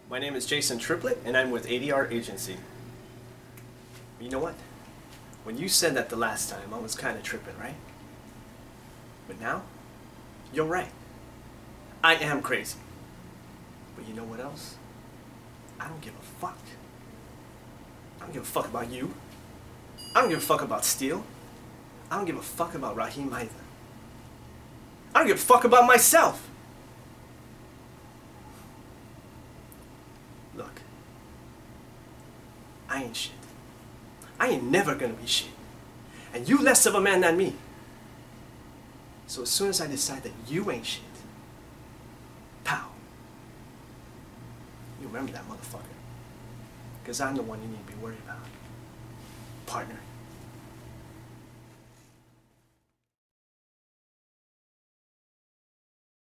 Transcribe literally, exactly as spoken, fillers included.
My name is Jason Triplett, and I'm with A D R Agency. You know what? When you said that the last time, I was kind of tripping, right? But now, you're right. I am crazy. But you know what else? I don't give a fuck. I don't give a fuck about you. I don't give a fuck about Steele. I don't give a fuck about Raheem either. I don't give a fuck about myself. Look, I ain't shit. I ain't never gonna be shit. And you less of a man than me. So as soon as I decide that you ain't shit, pow. You remember that motherfucker. Because I'm the one you need to be worried about. Partner.